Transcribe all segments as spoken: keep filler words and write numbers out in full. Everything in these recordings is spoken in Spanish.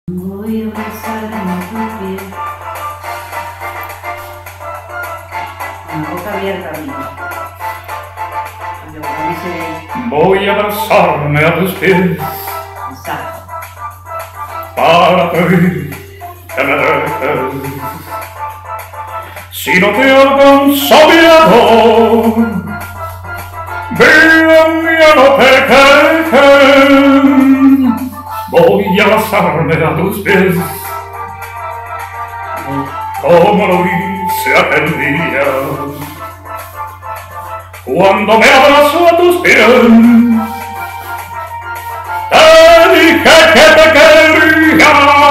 Voy a abrazarme a tu piel. Con la boca abierta, amigo. Voy a abrazarme a tus pies. Exacto. Para pedir que me dejes. Si no te alcanza mi amor, ven y no te quejes. Voy a abrazarme a tus pies, como lo hice aquel día, cuando me abrazo a tus pies. Te dije que te quería,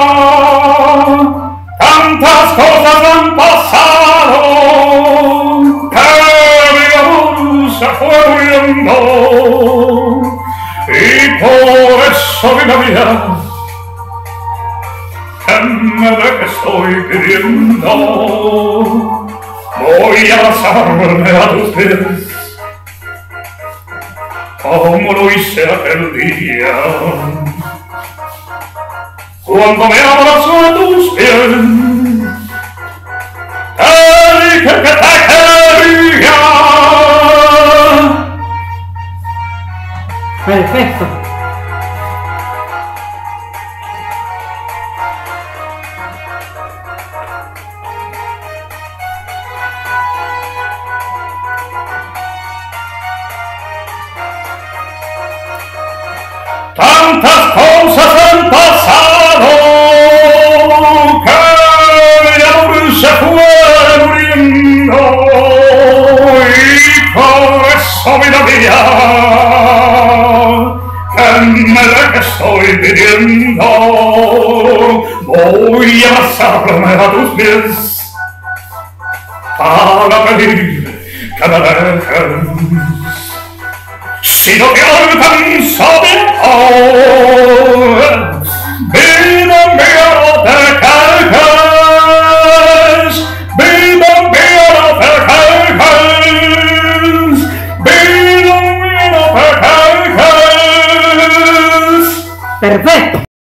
tantas cosas han pasado, que mi amor se fue muriendo, y por eso, vida mía, que me ve que estoy pidiendo. Voy a abrazarme a tus pies, como lo hice aquel día, cuando me abrazo a tus pies. Te dije que te quería. Perfecto. Tantas cosas han pasado, que mi amor se fue muriendo, y por eso, vida mía, que me ve que estoy pidiendo. Voy a abrazarme a tus pies, para pedir que me dejes. Si no te alcanza mi amor, vida mía, no te quejes. Vida mía, no te quejes. Vida mía, no te quejes. Perfecto.